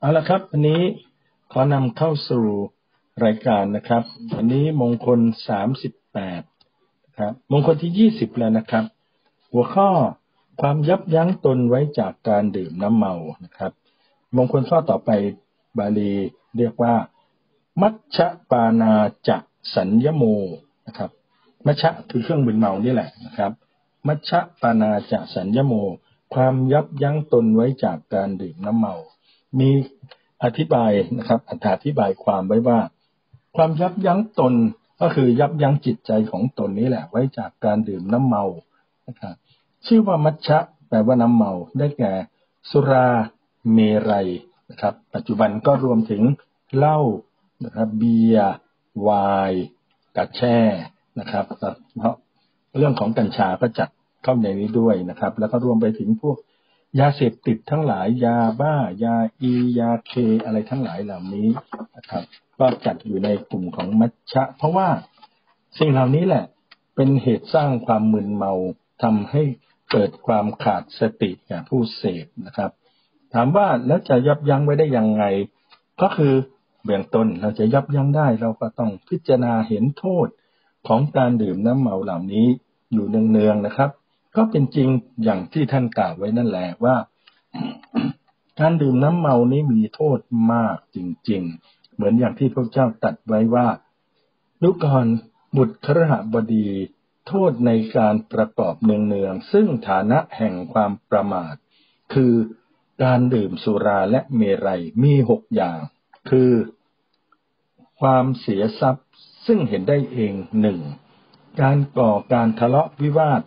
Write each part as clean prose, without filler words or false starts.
เอาละครับวันนี้ขอนำเข้าสู่รายการนะครับวันนี้มงคล38ครับมงคลที่20แล้วนะครับหัวข้อความยับยั้งตนไว้จากการดื่มน้ำเมานะครับมงคลข้อต่อไปบาลีเรียกว่ามัชฌปานาจะสัญญโมนะครับมัชฌะคือเครื่องมึนเมานี่แหละนะครับมัชฌปานาจะสัญญโมความยับยั้งตนไว้จากการดื่มน้ำเมามีอธิบายนะครับอธิบายความไว้ว่าความยับยั้งตนก็คือยับยั้งจิตใจของตนนี้แหละไว้จากการดื่มน้ำเมานะครับชื่อว่ามัชฌะแปลว่าน้ำเมาได้แก่สุราเมรัยนะครับปัจจุบันก็รวมถึงเหล้านะครับเบียร์ไวน์กัญแช่นะครับเพราะเรื่องของกัญชาก็จัดเข้าในนี้ด้วยนะครับแล้วก็รวมไปถึงพวกยาเสพติดทั้งหลายยาบ้ายาอียาเคอะไรทั้งหลายเหล่านี้นะครับก็จัดอยู่ในกลุ่มของมัชฌะเพราะว่าสิ่งเหล่านี้แหละเป็นเหตุสร้างความมึนเมาทำให้เกิดความขาดสติแก่ผู้เสพนะครับถามว่าแล้วจะยับยั้งไว้ได้ยังไงก็คือเบื้องต้นเราจะยับยั้งได้เราก็ต้องพิจารณาเห็นโทษของการดื่มน้ำเมาเหล่านี้อยู่เนืองๆนะครับก็เป็นจริงอย่างที่ท่านกล่าวไว้นั่นแหละว่า การดื่มน้ำเมานี้มีโทษมากจริงๆเหมือนอย่างที่พระเจ้าตรัสไว้ว่าดูก่อนบุตรคฤหบดีโทษในการประกอบเนืองๆซึ่งฐานะแห่งความประมาทคือการดื่มสุราและเมรัยมี6อย่างคือความเสียทรัพย์ซึ่งเห็นได้เอง1การก่อการทะเลาะวิวาท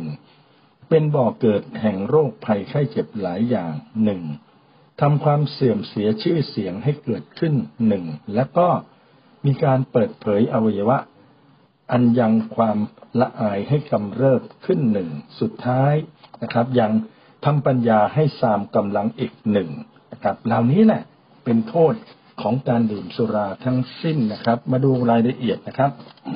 1เป็นบ่อเกิดแห่งโรคภัยไข้เจ็บหลายอย่าง1ทำความเสื่อมเสียชื่อเสียงให้เกิดขึ้น1และก็มีการเปิดเผยอวัยวะอันยังความละอายให้กำเริบขึ้น1สุดท้ายนะครับยังทำปัญญาให้สามกำลังอีก1นะครับเหล่านี้แหละเป็นโทษของการดื่มสุราทั้งสิ้นนะครับมาดูรายละเอียดนะครับ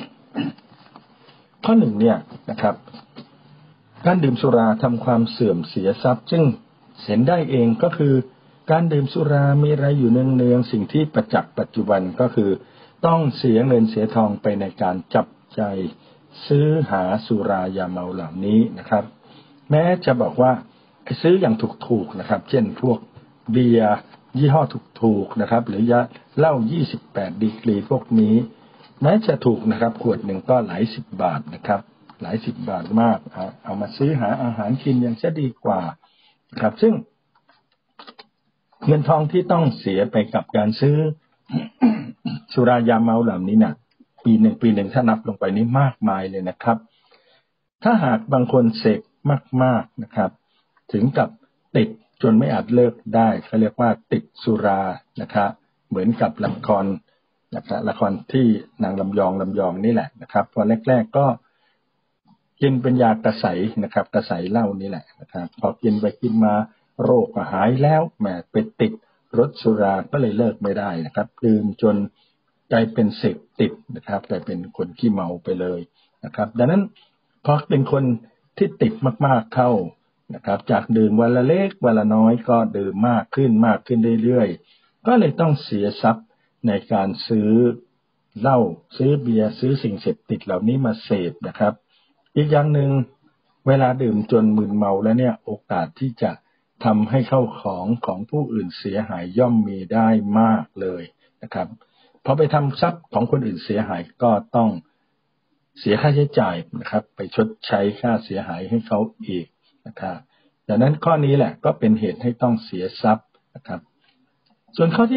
ข้อ1เนี่ยนะครับการดื่มสุราทำความเสื่อมเสียทรัพย์ซึ่งเห็นได้เองก็คือการดื่มสุรามีอะไรอยู่เนืองๆสิ่งที่ประจักษ์ปัจจุบันก็คือต้องเสียเงินเสียทองไปในการจับใจซื้อหาสุรายาเมาเหล่านี้นะครับแม้จะบอกว่าซื้ออย่างถูกๆนะครับเช่นพวกเบียร์ยี่ห้อถูกๆนะครับหรือยาเหล้า28ดีกรีพวกนี้แม้จะถูกนะครับขวดหนึ่งก็หลายสิบบาทนะครับหลายสิบบาทมากเอามาซื้อหาอาหารกินยังจะดีกว่าครับซึ่งเงินทองที่ต้องเสียไปกับการซื้อ สุรายาเมาเหล่านี้นะปีหนึ่งถ้านับลงไปนี่มากมายเลยนะครับถ้าหากบางคนเสพมากๆนะครับถึงกับติดจนไม่อาจเลิกได้เขาเรียกว่าติดสุรานะครับเหมือนกับละครนะครับละครที่นางลำยองนี่แหละนะครับพอแรกๆก็กินเป็นยากระใสนะครับกระใสเหล้านี่แหละนะครับพอกินไปกินมาโรคก็หายแล้วแหมไปติดรสสุราก็เลยเลิกไม่ได้นะครับดื่มจนกลายเป็นเสพติดนะครับกลายเป็นคนขี้เมาไปเลยนะครับดังนั้นพอเป็นคนที่ติดมากๆเข้านะครับจากดื่มวันละเล็กวันละน้อยก็ดื่มมากขึ้นเรื่อยๆก็เลยต้องเสียทรัพย์ในการซื้อเหล้าซื้อเบียร์ซื้อสิ่งเสพติดเหล่านี้มาเสพนะครับอีกอย่างหนึ่งเวลาดื่มจนมึนเมาแล้วเนี่ยโอกาสที่จะทำให้เข้าของผู้อื่นเสียหายย่อมมีได้มากเลยนะครับพอไปทำทรัพย์ของคนอื่นเสียหายก็ต้องเสียค่าใช้จ่ายนะครับไปชดใช้ค่าเสียหายให้เขาอีกนะครับดังนั้นข้อนี้แหละก็เป็นเหตุให้ต้องเสียทรัพย์นะครับส่วนข้อที่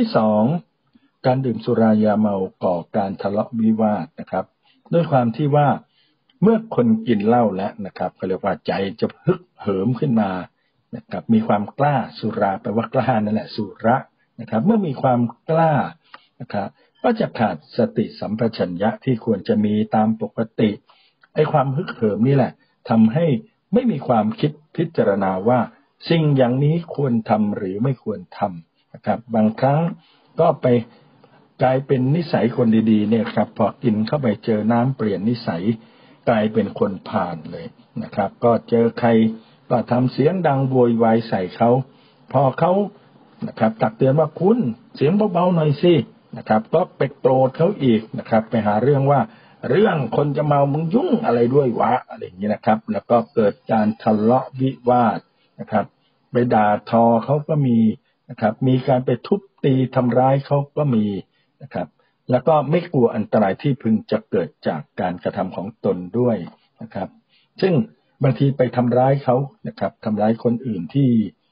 2การดื่มสุรายาเมาก่อการทะเลาะวิวาทนะครับด้วยความที่ว่าเมื่อคนกินเหล้าแล้วนะครับเขาเรียกว่าใจจะฮึกเหิมขึ้นมานะครับมีความกล้าสุราแปลว่ากล้านั่นแหละสุระนะครับเมื่อมีความกล้านะครับก็จะขาดสติสัมปชัญญะที่ควรจะมีตามปกติไอ้ความฮึกเหิมนี่แหละทำให้ไม่มีความคิดพิจารณาว่าสิ่งอย่างนี้ควรทำหรือไม่ควรทำนะครับบางครั้งก็ไปกลายเป็นนิสัยคนดีๆเนี่ยครับพอกินเข้าไปเจอน้ำเปลี่ยนนิสัยกลายเป็นคนผ่านเลยนะครับก็เจอใครก็ทำเสียงดังโวยวายใส่เขาพอเขานะครับตักเตือนว่าคุณเสียงเบาๆหน่อยสินะครับก็ไปโกรธเขาอีกนะครับไปหาเรื่องว่าเรื่องคนจะเมามึงยุ่งอะไรด้วยวะอะไรอย่างนี้นะครับแล้วก็เกิดการทะเลาะวิวาทนะครับไปด่าทอเขาก็มีนะครับมีการไปทุบตีทำร้ายเขาก็มีนะครับแล้วก็ไม่กลัวอันตรายที่พึงจะเกิดจากการกระทำของตนด้วยนะครับซึ่งบางทีไปทำร้ายเขานะครับทำร้ายคนอื่นที่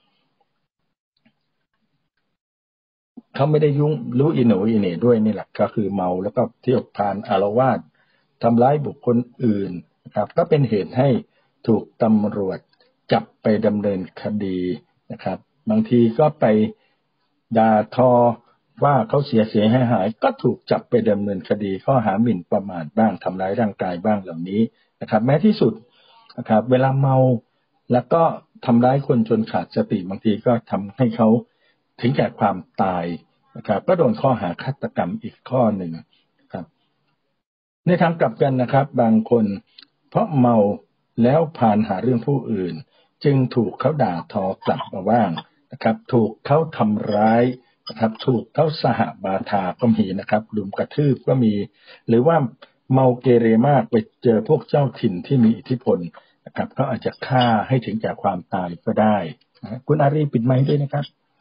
เขาไม่ได้ยุ่งรู้อิโหนอิเหน่ด้วยนี่แหละก็คือเมาแล้วก็เที่ยวพานอาละวาดทำร้ายบุคคลอื่นนะครับก็เป็นเหตุให้ถูกตำรวจจับไปดำเนินคดีนะครับบางทีก็ไปด่าทอว่าเขาเสียหายก็ถูกจับไปดำเนินคดีข้อหาหมิ่นประมาทบ้างทำร้ายร่างกายบ้างเหล่านี้นะครับแม้ที่สุดนะครับเวลาเมาแล้วก็ทำร้ายคนจนขาดสติบางทีก็ทำให้เขาถึงแก่ความตายนะครับก็โดนข้อหาฆาตกรรมอีกข้อหนึ่งนะครับในทางกลับกันนะครับบางคนเพราะเมาแล้วพาลหาเรื่องผู้อื่นจึงถูกเขาด่าทอกลับมาบ้างนะครับถูกเขาทำร้ายนะครับถูกเขาสหบาทาก็มีนะครับรุมกระทืบก็มีหรือว่าเมาเกเรมากไปเจอพวกเจ้าถิ่นที่มีอิทธิพลนะครับก็อาจจะฆ่าให้ถึงแก่ความตายก็ได้นะคุณอารีปิดไมค์ด้วยนะครับ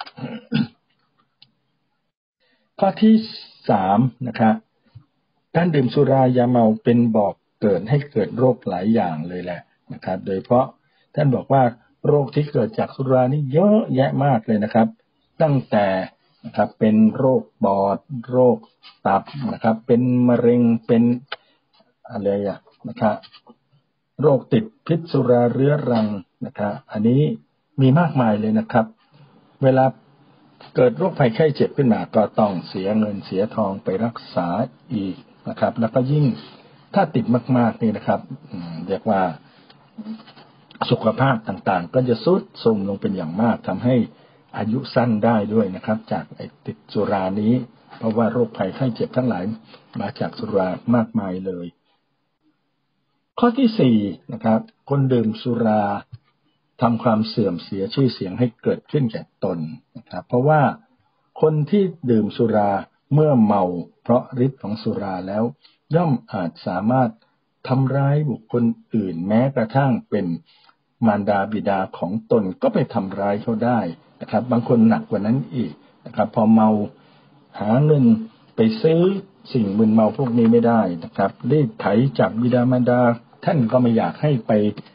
ข้อที่3นะครับการดื่มสุรายาเมาเป็นบ่อกเกิดให้เกิดโรคหลายอย่างเลยแหละนะครับโดยเฉพาะท่านบอกว่าโรคที่เกิดจากสุรานี่เยอะแยะมากเลยนะครับตั้งแต่นะครับเป็นโรคปอดโรคตับนะครับเป็นมะเร็งเป็นอะไรนะครับโรคติดพิษสุราเรื้อรังนะครับอันนี้มีมากมายเลยนะครับเวลาเกิดโรคภัยไข้เจ็บขึ้นมาก็ต้องเสียเงินเสียทองไปรักษาอีกนะครับแล้วก็ยิ่งถ้าติดมากๆนี่นะครับเรียกว่าสุขภาพต่างๆก็จะทรุดโทรมลงเป็นอย่างมากทำให้อายุสั้นได้ด้วยนะครับจากติดสุรานี้เพราะว่าโรคภัยไข้เจ็บทั้งหลายมาจากสุรามากมายเลยข้อที่4นะครับคนดื่มสุราทำความเสื่อมเสียชื่อเสียงให้เกิดขึ้นแก่ตนนะครับเพราะว่าคนที่ดื่มสุราเมื่อเมาเพราะฤทธิ์ของสุราแล้วย่อมอาจสามารถทำร้ายบุคคลอื่นแม้กระทั่งเป็นมารดาบิดาของตนก็ไปทำร้ายเขาได้นะครับบางคนหนักกว่านั้นอีกนะครับพอเมาหาเงินไปซื้อสิ่งมึนเมาพวกนี้ไม่ได้นะครับรีดไถจากบิดามารดาท่านก็ไม่อยากให้ไป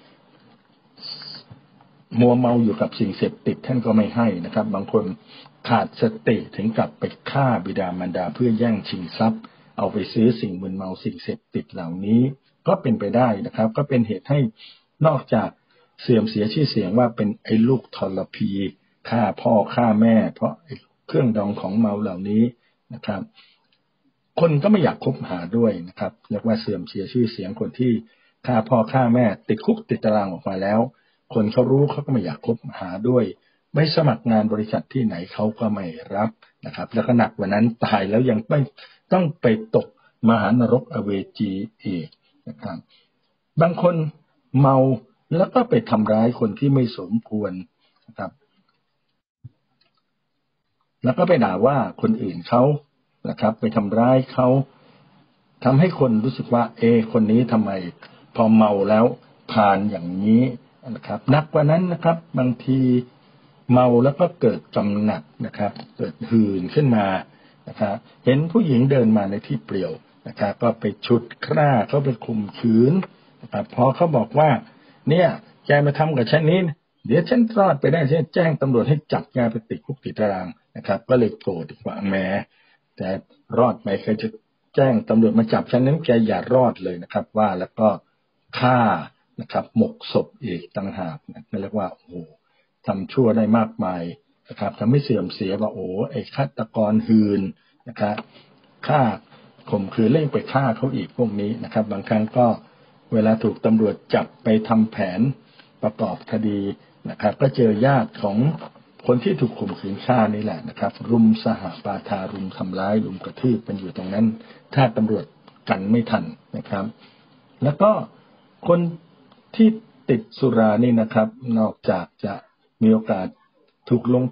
มัวเมาอยู่กับสิ่งเสพติดท่านก็ไม่ให้นะครับบางคนขาดสติถึงกับไปฆ่าบิดามารดาเพื่อแย่งชิงทรัพย์เอาไปซื้อสิ่งมึนเมาสิ่งเสพติดเหล่านี้ก็เป็นไปได้นะครับก็เป็นเหตุให้นอกจากเสื่อมเสียชื่อเสียงว่าเป็นไอ้ลูกทรพีฆ่าพ่อฆ่าแม่เพราะเครื่องดองของเมาเหล่านี้นะครับคนก็ไม่อยากคบหาด้วยนะครับเรียกว่าเสื่อมเสียชื่อเสียงคนที่ฆ่าพ่อฆ่าแม่ติดคุกติดตารางออกมาแล้วคนเขารู้เขาก็ไม่อยากคบหาด้วยไม่สมัครงานบริษัทที่ไหนเขาก็ไม่รับนะครับแล้วก็หนักกว่านั้นตายแล้วยังไม่ต้องไปตกมหานรกอเวจีอีกนะครับบางคนเมาแล้วก็ไปทำร้ายคนที่ไม่สมควรนะครับแล้วก็ไปด่าว่าคนอื่นเขานะครับไปทำร้ายเขาทำให้คนรู้สึกว่าคนนี้ทำไมพอเมาแล้วผ่านอย่างนี้นะครับหนักกว่านั้นนะครับบางทีเมาแล้วก็เกิดกำหนัดนะครับเกิดหื่นขึ้นมานะครับเห็นผู้หญิงเดินมาในที่เปลี่ยวนะครับก็ไปฉุดคร่าเขาไปข่มขืนนะครับพอเขาบอกว่าเนี่ยแกมาทำกับฉันนี้เดี๋ยวฉันรอดไปได้ฉันแจ้งตำรวจให้จับแกไปติดคุกติดตารางนะครับก็เลยโกรธอีกว่าแหมแต่รอดไหมเคยจะแจ้งตำรวจมาจับฉันนั้นแกอย่ารอดเลยนะครับว่าแล้วก็ฆ่านะครับหมกศพอีกต่างหากนะเรียกว่าโอ้โหทำชั่วได้มากมายนะครับทำให้เสื่อมเสียว่าโอ้ไอ้ฆาตกรหื่นนะครับฆ่าข่มขืนเล่นไปฆ่าเขาอีกพวกนี้นะครับบางครั้งก็เวลาถูกตำรวจจับไปทำแผนประกอบคดีนะครับก็เจอญาติของคนที่ถูกข่มขืนฆ่านี่แหละนะครับรุมสหปาทารุมทำร้ายรุมกระทืบเป็นอยู่ตรงนั้นถ้าตำรวจกันไม่ทันนะครับแล้วก็คนที่ติดสุรานี่นะครับนอกจากจะมีโอกาสถูกลงโทษ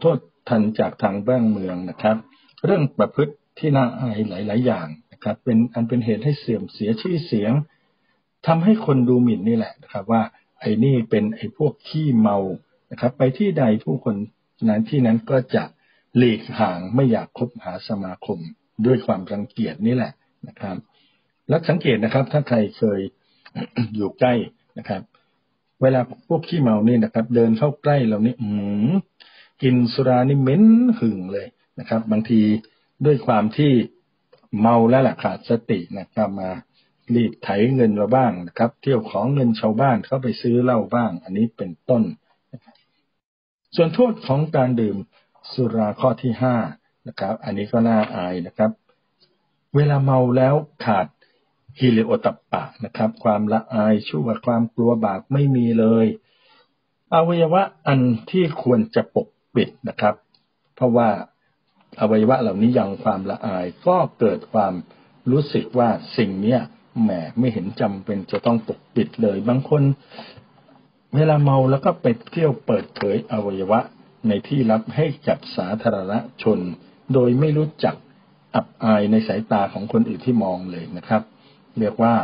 ทันจากทางบ้านเมืองนะครับเรื่องประพฤติที่น่าอายหลายๆอย่างนะครับเป็นเหตุให้เสื่อมเสียชื่อเสียงทำให้คนดูหมิ่นนี่แหละนะครับว่าไอ้นี่เป็นไอ้พวกขี้เมานะครับไปที่ใดผู้คนนั้นที่นั้นก็จะหลีกห่างไม่อยากคบหาสมาคมด้วยความรังเกียจนี่แหละนะครับแล้วสังเกตนะครับถ้าใครเคย อยู่ใกล้นะครับเวลาพวกขี้เมานี่นะครับเดินเข้าใกล้เรานี่กินสุรานี่เหม็นหึ่งเลยนะครับบางทีด้วยความที่เมาแล้วล่ะขาดสตินะครับมารีดไถเงินเราบ้างนะครับเที่ยวของเงินชาวบ้านเข้าไปซื้อเหล้าบ้างอันนี้เป็นต้นส่วนโทษของการดื่มสุราข้อที่5นะครับอันนี้ก็น่าอายนะครับเวลาเมาแล้วขาดฮิริโอตัปปะนะครับความละอายชั่วความกลัวบาปไม่มีเลยอวัยวะอันที่ควรจะปกปิดนะครับเพราะว่าอวัยวะเหล่านี้ยังความละอายก็เกิดความรู้สึกว่าสิ่งเนี้ยแหมไม่เห็นจำเป็นจะต้องปกปิดเลยบางคนเวลาเมาแล้วก็ไปเที่ยวเปิดเผยอวัยวะในที่ลับให้กับสาธารณชนโดยไม่รู้จักอับอายในสายตาของคนอื่นที่มองเลยนะครับเรียกว่า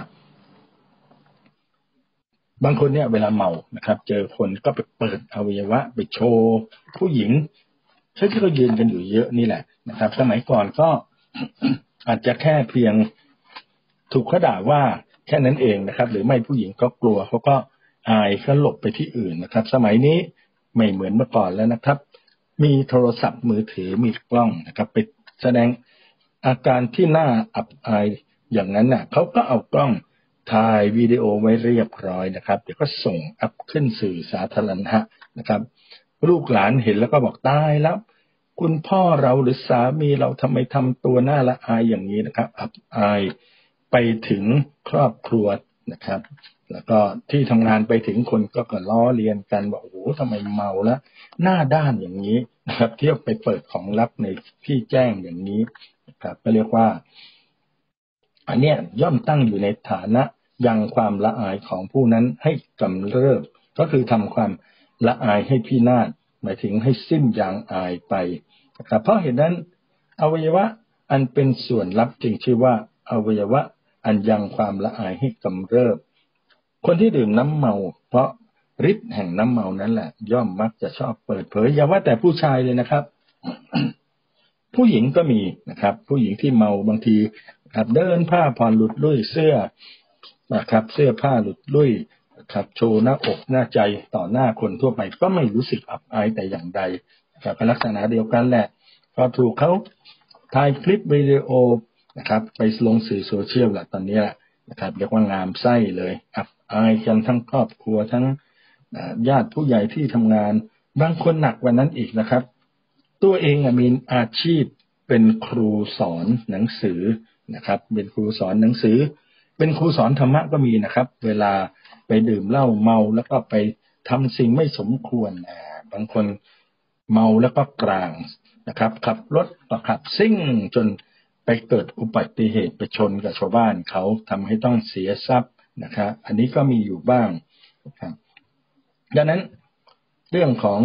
บางคนเนี่ยเวลาเมานะครับเจอคนก็ไปเปิดอวัยวะไปโชว์ผู้หญิงที่เขายืนกันอยู่เยอะนี่แหละนะครับสมัยก่อนก็ อาจจะแค่เพียงถูกเขาด่าว่าแค่นั้นเองนะครับหรือไม่ผู้หญิงก็กลัวเขาก็อายเขาหลบไปที่อื่นนะครับสมัยนี้ไม่เหมือนเมื่อก่อนแล้วนะครับมีโทรศัพท์มือถือมีกล้องนะครับไปแสดงอาการที่น่าอับอายอย่างนั้นน่ะเขาก็เอากล้องถ่ายวิดีโอไว้เรียบร้อยนะครับเดี๋ยวก็ส่งอัพขึ้นสื่อสาธารณะนะครับลูกหลานเห็นแล้วก็บอกตายแล้วคุณพ่อเราหรือสามีเราทำไมทำตัวน่าละอายอย่างนี้นะครับอับอายไปถึงครอบครัวนะครับแล้วก็ที่ทำงานไปถึงคนก็ล้อเลียนกันว่าโอ้โหทำไมเมาแล้วหน้าด้านอย่างนี้นะครับเที่ยวไปเปิดของลับในที่แจ้งอย่างนี้นะครับก็เรียกว่าอันเนี้ยย่อมตั้งอยู่ในฐานะยังความละอายของผู้นั้นให้กำเริบก็คือทำความละอายให้พินาศหมายถึงให้สิ้นยางอายไปนะครับเพราะเหตุนั้นอวัยวะอันเป็นส่วนลับจึงชื่อว่าอวัยวะอันยังความละอายให้กำเริบคนที่ดื่มน้ำเมาเพราะฤทธิ์แห่งน้ำเมานั้นแหละย่อมมักจะชอบเปิดเผยอย่าว่าแต่ผู้ชายเลยนะครับ ผู้หญิงก็มีนะครับผู้หญิงที่เมาบางทีครับเดินผ้าผ่อนหลุดลุ่ยเสื้อนะครับเสื้อผ้าหลุดลุ่ยครับโชว์หน้าอกหน้าใจต่อหน้าคนทั่วไปก็ไม่รู้สึกอับอายแต่อย่างใดครับลักษณะเดียวกันแหละพอถูกเขาถ่ายคลิปวิดีโอนะครับไปลงสื่อโซเชียลแหละตอนนี้นะครับเรียกว่างามไส้เลยอับอายกันทั้งครอบครัวทั้งญาติผู้ใหญ่ที่ทำงานบางคนหนักกว่านั้นอีกนะครับตัวเองมีอาชีพเป็นครูสอนหนังสือนะครับเป็นครูสอนหนังสือเป็นครูสอนธรรมะก็มีนะครับเวลาไปดื่มเหล้าเมาแล้วก็ไปทำสิ่งไม่สมควรบางคนเมาแล้วก็กลางนะครับขับรถก็ขับซิ่งจนไปเกิดอุบัติเหตุไปชนกับชาวบ้านเขาทำให้ต้องเสียทรัพย์นะครับอันนี้ก็มีอยู่บ้างนะครับดังนั้นเรื่องของ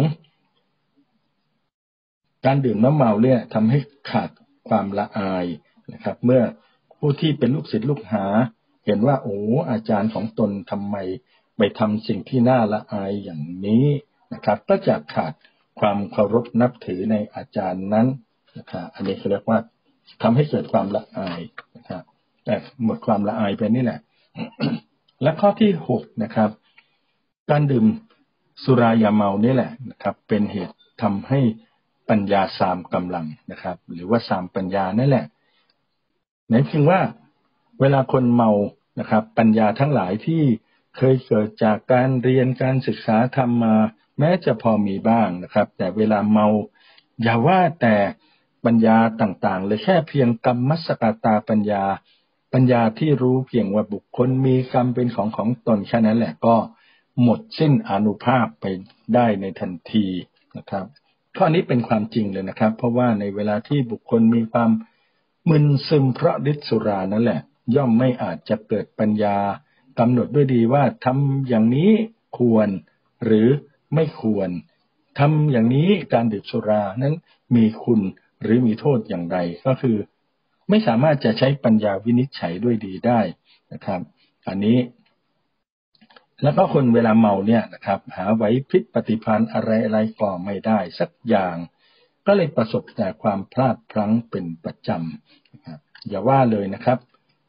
การดื่มน้ำเมาเนี่ยทำให้ขาดความละอายนะครับเมื่อผู้ที่เป็นลูกศิษย์ลูกหาเห็นว่าโอ้อาจารย์ของตนทำไมไปทำสิ่งที่น่าละอายอย่างนี้นะครับก็จะขาดความเคารพนับถือในอาจารย์นั้นนะครับอันนี้เขาเรียกว่าทำให้เกิดความละอายนะครับแต่หมดความละอายไปนี่แหละ และข้อที่6นะครับการดื่มสุรายาเมานี่แหละนะครับเป็นเหตุทำให้ปัญญาสามกำลังนะครับหรือว่าสามปัญญานั่นแหละไหนเพียงว่าเวลาคนเมานะครับปัญญาทั้งหลายที่เคยเกิดจากการเรียนการศึกษาธรรมมาแม้จะพอมีบ้างนะครับแต่เวลาเมาอย่าว่าแต่ปัญญาต่างๆเลยแค่เพียงกรรมสกตาปัญญาที่รู้เพียงว่าบุคคลมีกรรมเป็นของตนแค่นั้นแหละก็หมดสิ้นอานุภาพไปได้ในทันทีนะครับข้อนี้เป็นความจริงเลยนะครับเพราะว่าในเวลาที่บุคคลมีความมึนซึมเพราะฤทธิ์สุรานั่นแหละย่อมไม่อาจจะเกิดปัญญากำหนดด้วยดีว่าทำอย่างนี้ควรหรือไม่ควรทำอย่างนี้การดื่มสุรานั้นมีคุณหรือมีโทษอย่างไรก็คือไม่สามารถจะใช้ปัญญาวินิจฉัยด้วยดีได้นะครับอันนี้แล้วก็คนเวลาเมาเนี่ยนะครับหาไหวพริบปฏิภาณอะไรๆก็ไม่ได้สักอย่างก็เลยประสบแต่ความพลาดพลั้งเป็นประจำนะครับอย่าว่าเลยนะครับ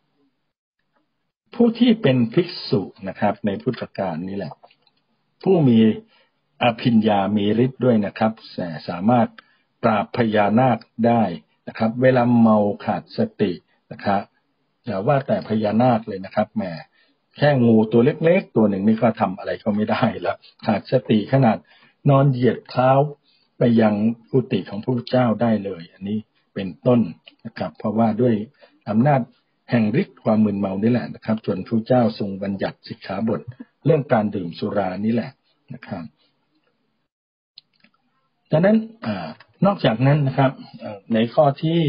ผู้ที่เป็นภิกษุนะครับในพุทธกาลนี่แหละผู้มีอภิญญามีฤทธิ์ด้วยนะครับสามารถปราบพญานาคได้นะครับเวลาเมาขาดสตินะครับอย่าว่าแต่พญานาคเลยนะครับแหมแค่งูตัวเล็กๆตัวหนึ่งนี่ก็ทำอะไรเขาไม่ได้แล้วขาดสติขนาดนอนเหยียดเท้าไปยังกุฏิของพระพุทธเจ้าได้เลยอันนี้เป็นต้นนะครับเพราะว่าด้วยอำนาจแห่งฤทธิ์ความมึนเมานี่แหละนะครับจนพระเจ้าทรงบัญญัติสิกขาบทเรื่องการดื่มสุรานี่แหละนะครับดังนั้นนอกจากนั้นนะครับในข้อที่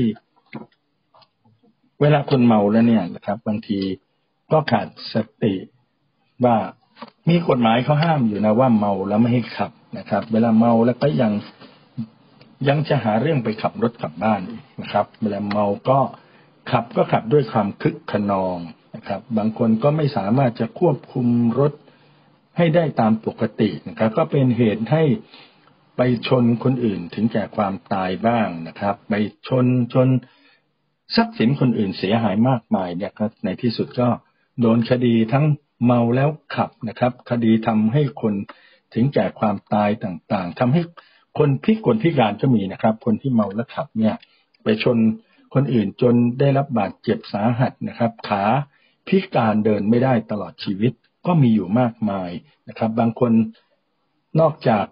เวลาคนเมาแล้วเนี่ยนะครับบางทีก็ขาดสติว่ามีกฎหมายเขาห้ามอยู่นะว่าเมาแล้วไม่ให้ขับนะครับเวลาเมาแล้วก็ยังจะหาเรื่องไปขับรถกลับบ้านนะครับเวลาเมาก็ขับด้วยความคึกขนองนะครับบางคนก็ไม่สามารถจะควบคุมรถให้ได้ตามปกตินะครับก็เป็นเหตุให้ไปชนคนอื่นถึงแก่ความตายบ้างนะครับไปชนทรัพย์สินคนอื่นเสียหายมากมายเนี่ยก็ในที่สุดก็โดนคดีทั้งเมาแล้วขับนะครับคดีทำให้คนถึงแก่ความตายต่างๆทำให้คนพิการก็มีนะครับคนที่เมาแล้วขับเนี่ยไปชนคนอื่นจนได้รับบาดเจ็บสาหัสนะครับขาพิการเดินไม่ได้ตลอดชีวิตก็มีอยู่มากมายนะครับบางคนนอกจาก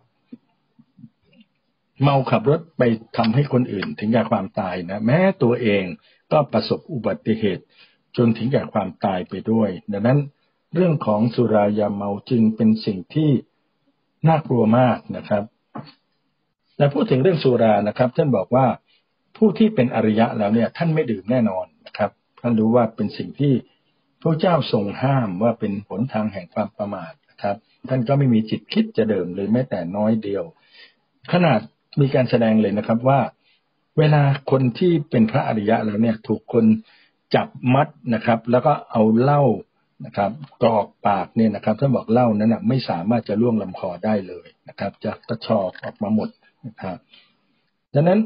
เมาขับรถไปทำให้คนอื่นถึงแก่ความตายนะแม้ตัวเองก็ประสบอุบัติเหตุจนถึงแก่ความตายไปด้วยดังนั้นเรื่องของสุรายาเมาจึงเป็นสิ่งที่น่ากลัวมากนะครับแต่พูดถึงเรื่องสุรานะครับท่านบอกว่าผู้ที่เป็นอริยะแล้วเนี่ยท่านไม่ดื่มแน่นอนนะครับท่านรู้ว่าเป็นสิ่งที่พระเจ้าทรงห้ามว่าเป็นหนทางแห่งความประมาทนะครับท่านก็ไม่มีจิตคิดจะดื่มเลยแม้แต่น้อยเดียวขนาดมีการแสดงเลยนะครับว่าเวลาคนที่เป็นพระอริยะแล้วเนี่ยถูกคนจับมัดนะครับแล้วก็เอาเหล้านะครับกรอกปากเนี่ยนะครับท่านบอกเหล้านั้นไม่สามารถจะล่วงลำคอได้เลยนะครับจะกระชอกออกมาหมดนะครับดังนั้น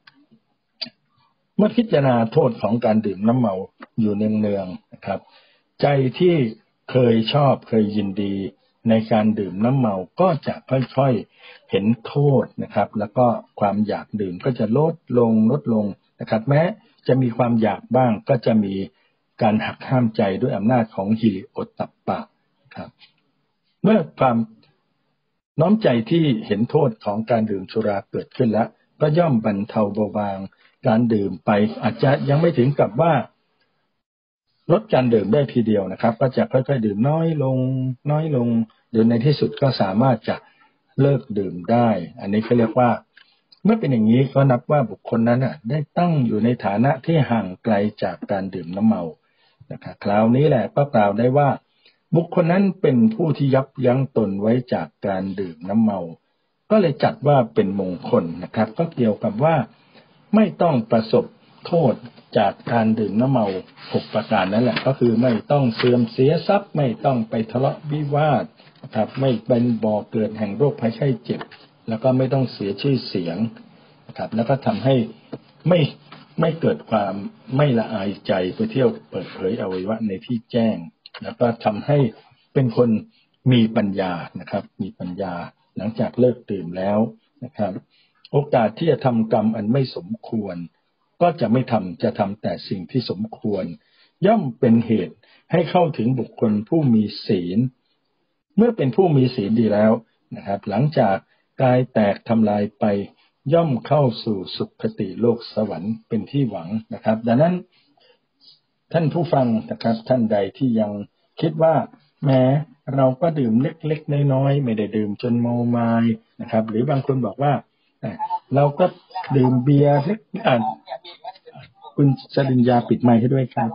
เมื่อพิจารณาโทษของการดื่มน้ำเมาอยู่เนืองๆนะครับใจที่เคยชอบเคยยินดีในการดื่มน้ำเมาก็จะค่อยๆเห็นโทษนะครับแล้วก็ความอยากดื่มก็จะลดลงนะครับแม้จะมีความอยากบ้างก็จะมีการหักห้ามใจด้วยอำนาจของหิริโอตตัปปะครับเมื่อความน้อมใจที่เห็นโทษของการดื่มสุราเกิดขึ้นแล้วก็ย่อมบรรเทาเบาบางการดื่มไปอาจจะยังไม่ถึงกับว่าลดการดื่มได้ทีเดียวนะครับก็จะค่อยๆดื่มน้อยลงโดยในที่สุดก็สามารถจะเลิกดื่มได้อันนี้เขาเรียกว่าเมื่อเป็นอย่างนี้ก็นับว่าบุคคลนั้นได้ตั้งอยู่ในฐานะที่ห่างไกลจากการดื่มน้ำเมานะครับคราวนี้แหละก็กล่าวได้ว่าบุคคลนั้นเป็นผู้ที่ยับยั้งตนไว้จากการดื่มน้ำเมาก็เลยจัดว่าเป็นมงคลนะครับก็เกี่ยวกับว่าไม่ต้องประสบโทษจากการดื่มน้ำเมา6ประการนั่นแหละก็คือไม่ต้องเสื่อมเสียทรัพย์ไม่ต้องไปทะเลาะวิวาทนะครับไม่เป็นบ่อเกิดแห่งโรคภัยไข้เจ็บแล้วก็ไม่ต้องเสียชื่อเสียงนะครับแล้วก็ทำให้ไม่เกิดความไม่ละอายใจไปเที่ยวเปิดเผยอวัยวะในที่แจ้งแล้วก็ทำให้เป็นคนมีปัญญานะครับมีปัญญาหลังจากเลิกดื่มแล้วนะครับโอกาสที่จะทำกรรมอันไม่สมควรก็จะไม่ทำจะทำแต่สิ่งที่สมควรย่อมเป็นเหตุให้เข้าถึงบุคคลผู้มีศีลเมื่อเป็นผู้มีศีลดีแล้วนะครับหลังจากกายแตกทำลายไปย่อมเข้าสู่สุคติโลกสวรรค์เป็นที่หวังนะครับดังนั้นท่านผู้ฟังนะครับท่านใดที่ยังคิดว่าแม้เราก็ดื่มเล็กๆน้อยๆไม่ได้ดื่มจนเมามายนะครับหรือบางคนบอกว่าเราก็ดื่มเบียร์เล็กคุณสริญญาปิดไมค์ให้ด้วยครับ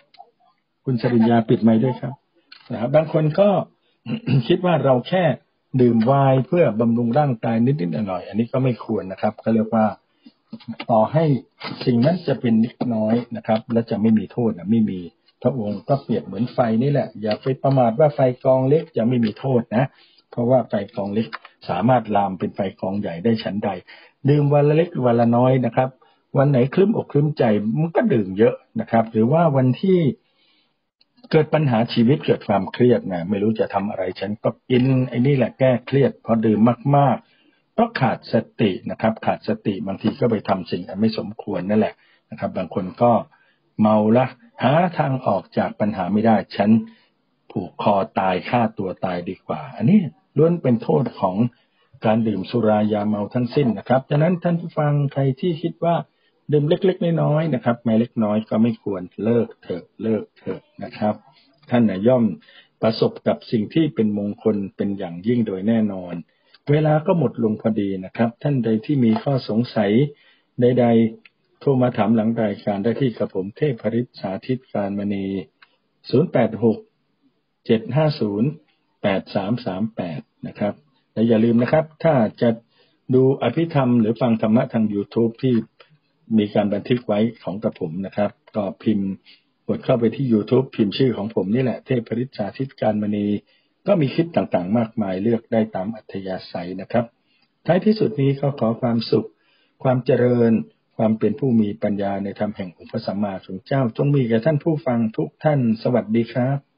คุณสริญญาปิดไมค์ด้วยครับนะครับบางคนก็ คิดว่าเราแค่ดื่มไวน์เพื่อบำรุงร่างกายนิดๆหน่อยๆอันนี้ก็ไม่ควรนะครับก็เรียกว่าต่อให้สิ่งนั้นจะเป็นนิดน้อยนะครับและจะไม่มีโทษไม่มีพระองค์ก็เปรียบเหมือนไฟนี่แหละอย่าไปประมาทว่าไฟกองเล็กจะไม่มีโทษนะเพราะว่าไฟกองเล็กสามารถลามเป็นไฟกองใหญ่ได้ฉันใดดื่มวันละเล็กวันละน้อยนะครับวันไหนครึ้มอกครึ้มใจมันก็ดื่มเยอะนะครับหรือว่าวันที่เกิดปัญหาชีวิตเกิดความเครียดนะไม่รู้จะทำอะไรฉันก็กินไอ้นี่แหละแก้เครียดพอดื่มมากๆก็ขาดสตินะครับขาดสติบางทีก็ไปทำสิ่งที่ไม่สมควรนั่นแหละนะครับบางคนก็เมาละหาทางออกจากปัญหาไม่ได้ฉันผูกคอตายฆ่าตัวตายดีกว่าอันนี้ล้วนเป็นโทษของการดื่มสุรายาเมาทั้งสิ้นนะครับฉะนั้นท่านผู้ฟังใครที่คิดว่าดื่มเล็กๆน้อยๆนะครับแม้เล็กน้อยก็ไม่ควรเลิกเถอะนะครับท่านย่อมประสบกับสิ่งที่เป็นมงคลเป็นอย่างยิ่งโดยแน่นอนเวลาก็หมดลงพอดีนะครับท่านใดที่มีข้อสงสัยใดๆโทรมาถามหลังรายการได้ที่กับผมเทพฤทธิ์สาธิตการมณี086-750-8338นะครับและอย่าลืมนะครับถ้าจะดูอภิธรรมหรือฟังธรรมะทาง YouTube ที่มีการบันทึกไว้ของกระผมนะครับก็พิมพ์กดเข้าไปที่ YouTube พิมพ์ชื่อของผมนี่แหละเทพฤทธิ์สาธิตการมณีก็มีคลิปต่างๆมากมายเลือกได้ตามอัธยาศัยนะครับท้ายที่สุดนี้ก็ขอความสุขความเจริญความเป็นผู้มีปัญญาในธรรมแห่งองค์พระสัมมาสัมพุทธเจ้าจงมีแก่ท่านผู้ฟังทุกท่านสวัสดีครับ